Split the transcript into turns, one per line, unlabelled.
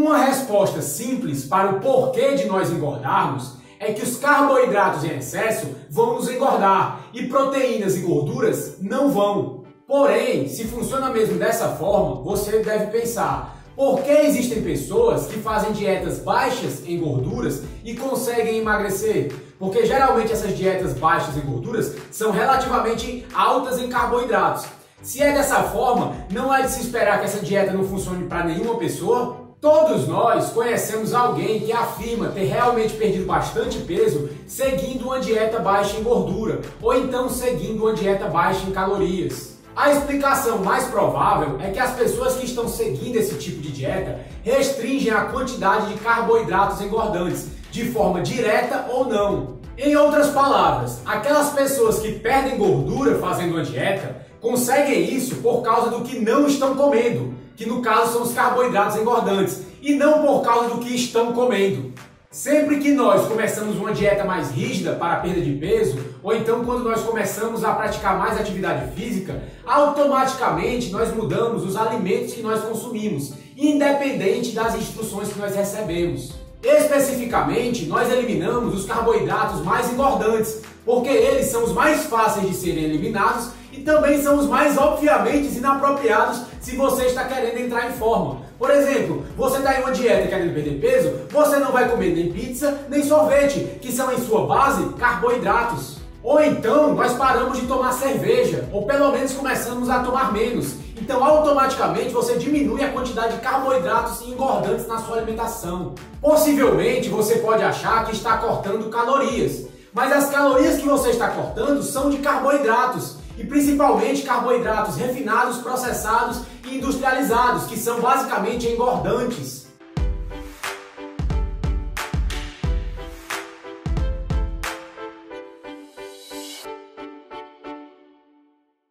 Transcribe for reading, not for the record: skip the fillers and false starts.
Uma resposta simples para o porquê de nós engordarmos é que os carboidratos em excesso vão nos engordar e proteínas e gorduras não vão. Porém, se funciona mesmo dessa forma, você deve pensar: por que existem pessoas que fazem dietas baixas em gorduras e conseguem emagrecer? Porque geralmente essas dietas baixas em gorduras são relativamente altas em carboidratos. Se é dessa forma, não é de se esperar que essa dieta não funcione para nenhuma pessoa. Todos nós conhecemos alguém que afirma ter realmente perdido bastante peso seguindo uma dieta baixa em gordura, ou então seguindo uma dieta baixa em calorias. A explicação mais provável é que as pessoas que estão seguindo esse tipo de dieta restringem a quantidade de carboidratos engordantes, de forma direta ou não. Em outras palavras, aquelas pessoas que perdem gordura fazendo uma dieta conseguem isso por causa do que não estão comendo, que no caso são os carboidratos engordantes, e não por causa do que estão comendo. Sempre que nós começamos uma dieta mais rígida para a perda de peso, ou então quando nós começamos a praticar mais atividade física, automaticamente nós mudamos os alimentos que nós consumimos, independente das instruções que nós recebemos. Especificamente, nós eliminamos os carboidratos mais engordantes, porque eles são os mais fáceis de serem eliminados e também são os mais obviamente inapropriados se você está querendo entrar em forma. Por exemplo, você está em uma dieta querendo perder peso, você não vai comer nem pizza, nem sorvete, que são em sua base carboidratos. Ou então, nós paramos de tomar cerveja, ou pelo menos começamos a tomar menos. Então, automaticamente, você diminui a quantidade de carboidratos e engordantes na sua alimentação. Possivelmente, você pode achar que está cortando calorias, mas as calorias que você está cortando são de carboidratos, e principalmente carboidratos refinados, processados e industrializados, que são basicamente engordantes.